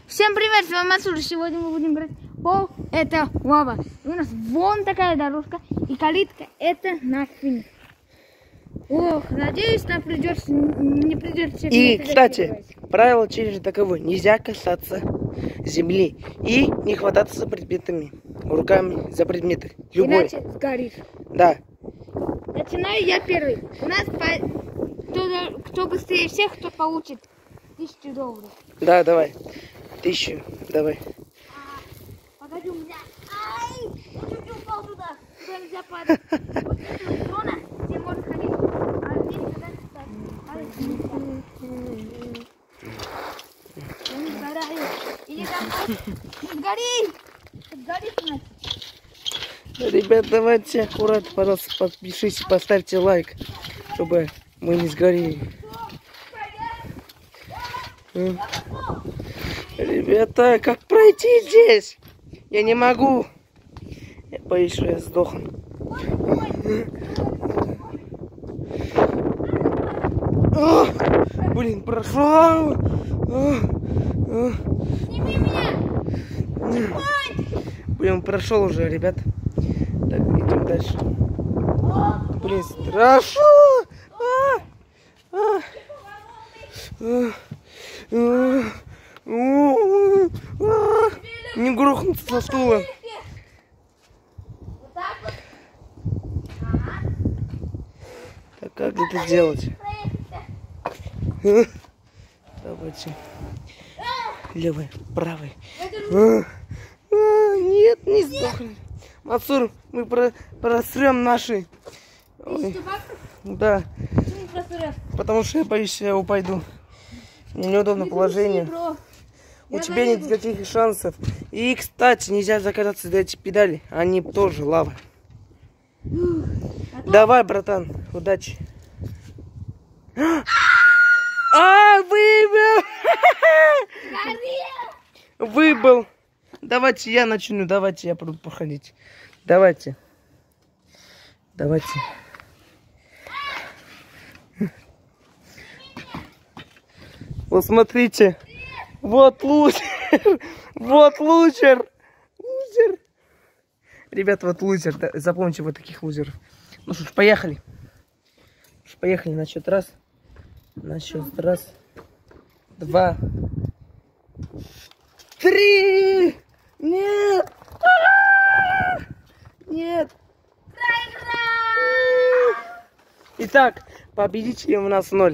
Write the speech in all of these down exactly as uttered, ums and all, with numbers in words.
Всем привет, с вами Мансур. Сегодня мы будем играть пол. Это лава. И у нас вон такая дорожка. И калитка это наш финиш. Ох, надеюсь, нам придется, не придется. И, кстати, правило челленджа таково: нельзя касаться земли и не хвататься за предметами, руками за предметы. Любой. Иначе сгоришь. Да. Начинаю я первый. У нас по... кто, кто быстрее всех, кто получит тысячу долларов. Да, давай. Тысячу, давай. А, погоди, у меня... Ай! Я чуть упал туда. Туда нельзя падать. Вот эта зона, где можно ходить. А здесь когда падать нельзя. Я не сгораю. Иди домой. Не сгори! Сгори, значит. Ребят, давайте аккуратно, пожалуйста, подпишитесь, поставьте лайк, чтобы мы не сгорели. Ребята, как пройти здесь? Я не могу. Я боюсь, что я сдохну. О, блин, прошел. Сними меня! Блин, прошел уже, ребят. Так, идем дальше. Блин, страшно. А, а, а, а. Не грохнуться со стула. Вот так вот. Так как это делать? Давайте. Левый, правый. А, а, нет, не сдохли. Мансур, мы про просрем наши. Ой. Да. Почему просрешь? Потому что я боюсь, я упаду. Мне неудобно положение. У Я тебя нет никаких шансов. И, кстати, нельзя закататься за эти педали. Они тоже лава. А Давай, братан, удачи. А, выбыл! Выбыл. Давайте я начну. Давайте я буду проходить. Давайте. Давайте. Вот смотрите. Вот лузер. Вот лузер. Лузер. Ребята, вот лузер. Да, запомните вот таких лузеров. Ну что ж, поехали. Поехали на счет раз. На счет раз. Два. Три. Нет. Нет. Итак, победителей у нас ноль.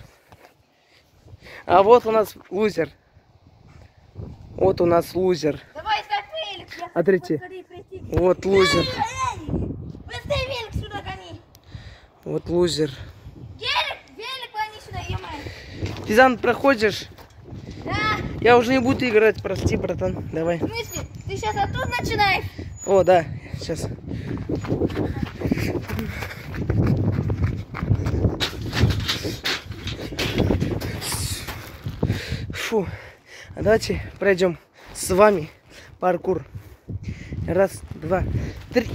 А вот у нас лузер. Вот у нас лузер. Давай, ставь велик. Смотрите. Вот лузер. Быстрее велик сюда гони. Вот лузер. Велик, велик гони сюда, е-мое. Ты зам проходишь? Да. Я уже не буду играть, прости, братан. Давай. В смысле? Ты сейчас оттуда начинаешь? О, да, сейчас. Фу. А давайте пройдем с вами паркур. Раз, два, три.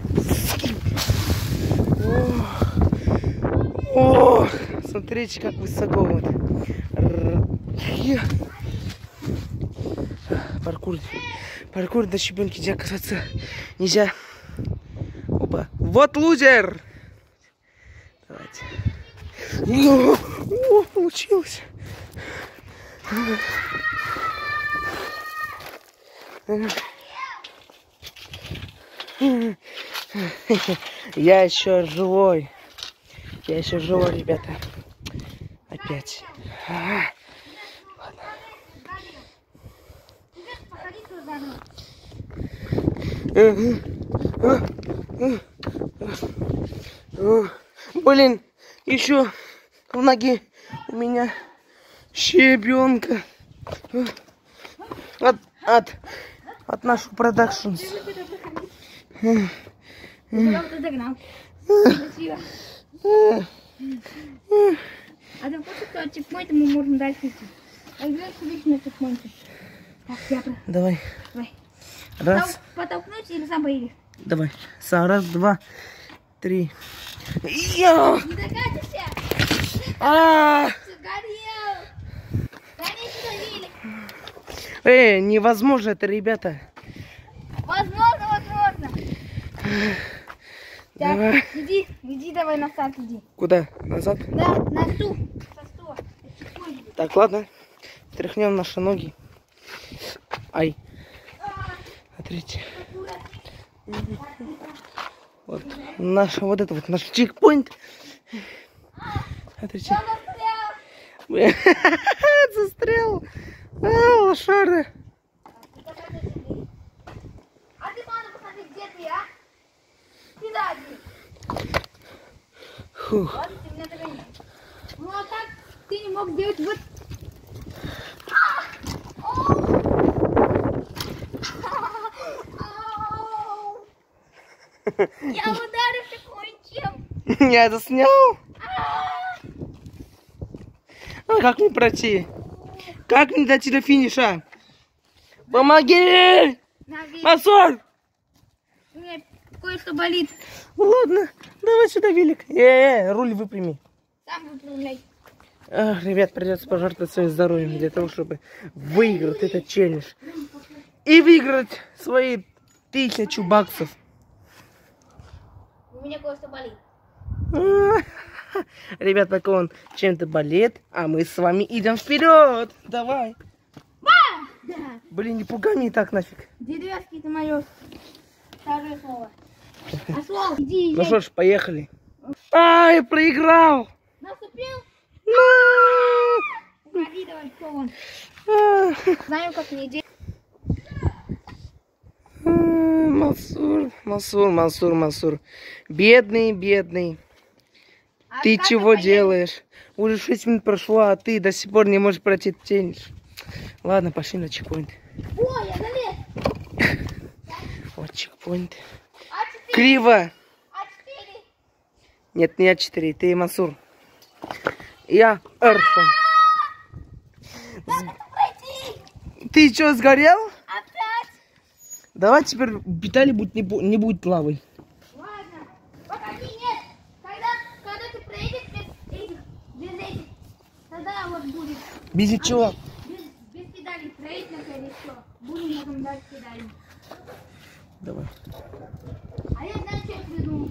О, смотрите, как высоко вот. Паркур. Паркур до щебенки, где касаться нельзя. Опа. Вот лузер. Давайте. О, о, получилось. Я еще живой. Я еще живой, ребята. Опять. А, блин, еще в ноге у меня щебенка от от от нашего продакшн. А ты хочешь, что от чекпоинта мы можем дальше идти? А где на чекпоинте? Так, я... Давай. Давай. Раз. Потолкнуть или сам поедешь? Давай. Са, раз, два, три. Я! Не докатишься! А! Сгорел! Гони сюда велик! Эй, невозможно это, ребята. Возможно, возможно. Так, Давай. иди, иди, давай назад иди. Куда? Назад? Да, на стул. Со стула. Так, ладно. Тряхнем наши ноги. Ай. Смотрите. Вот наш, вот это вот наш чекпоинт. Смотрите. Застрял. А, лошара. А ты, мама, посмотри, где ты, а? Ты да, один. Фух. Ладно, ты меня догони. Ну, а так ты не мог делать вот... Я ударился кончем. Я это снял. А как мне пройти? Как мне дойти до финиша? Помоги! Масор! У меня кое-что болит. Ладно, давай сюда велик. Э, -э руль выпрями. Сам выправляй. Ах, ребят, придется пожертвовать своим здоровьем для того, чтобы выиграть этот челлендж. И выиграть свои тысячу баксов. У меня кое-что болит. Ребят, пока он чем-то болит, а мы с вами идем вперед. Давай. Да. Блин, не пугай меня так нафиг. Деревяшки, это мое второе слово. А слово, иди, иди. Ну что ж, поехали. Ай, проиграл. Наступил? На! Уходи, давай, кто вон. Знаем, как мне делать. Мансур, Мансур, Мансур, Мансур. Бедный, бедный. А Ты как чего поедем? делаешь? Уже шесть минут прошло, а ты до сих пор не можешь пройти этот челлендж. Ладно, пошли на чекпоинт. Ой, я залез. Вот чекпоинт. А четыре. Криво. А четыре. Нет, не А четыре, ты Мансур. Я Эрфан. Как это пройти? Ты что, сгорел? Опять? Давай теперь Виталий будет, не, бу- не будет лавой. Ладно. Погоди, нет. Когда, когда ты проедешь без этих, без этих, тогда вот будет. Без А чего? Без, без педалей проедь на колесо. Будем потом дать педали. Давай. А я знаю, что я придумал.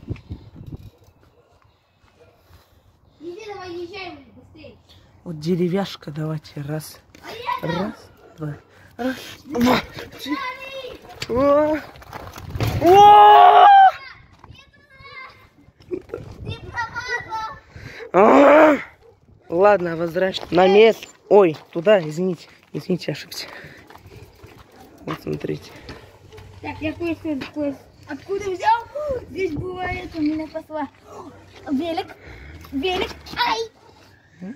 Иди, давай, езжай быстрее. Вот деревяшка, давайте. Раз. А я Раз, два. Раз, два. три. О! О! Ты промазал. А! Ладно, возвращай. На место. Ой, туда, извините. Извините, ошибся. Вот смотрите. Так, я кое-что кое откуда взял? Здесь бывает, у меня посла. Велик. Велик. Ай!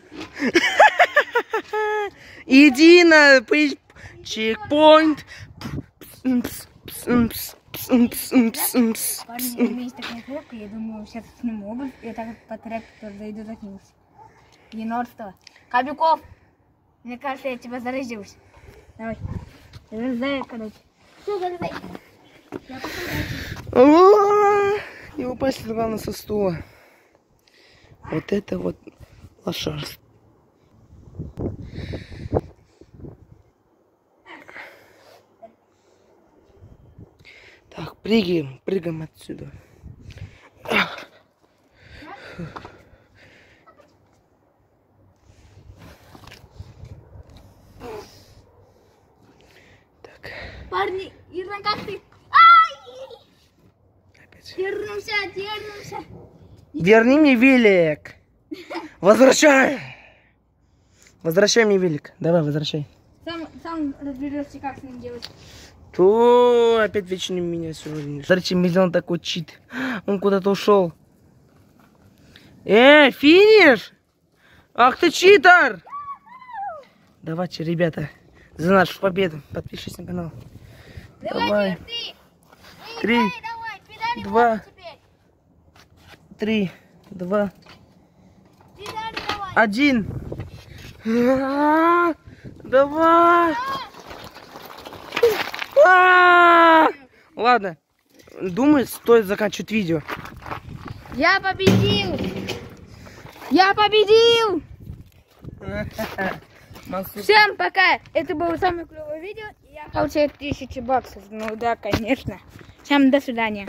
Иди на пи- чекпоинт. Парни, у меня есть такая кнопка, я думаю, сейчас сниму обувь, и так вот по треку тоже зайду, закинусь. Енотство. Кобяков! Мне кажется, я тебя заразился. Давай. Залезай, короче. Все, залезай. Я пошел дальше. О, не упасть, главное, со стула. Вот это вот лошарство. Так, прыгаем, прыгаем отсюда. Так, Парни, Ирна, как ты? Ай! опять. Дернулся, дернулся. Верни мне велик. Возвращай. Возвращай мне велик. Давай, возвращай. Сам, сам разберешься, как с ним делать. То опять вечно меня сегодня. Смотрите, миллион такой чит. Он куда-то ушел. Э, финиш! Ах ты читер! Давайте, ребята, за нашу победу. Подпишись на канал. Давай. Ты. Три, Давай, давай, педали два. вот теперь. Три, два, Педали давай. один. А, давай. А! Ладно, думаю, стоит заканчивать видео. Я победил! Я победил! Мансур. Всем пока! Это было самое клевое видео. И я получаю тысячу баксов. Ну да, конечно. Всем до свидания.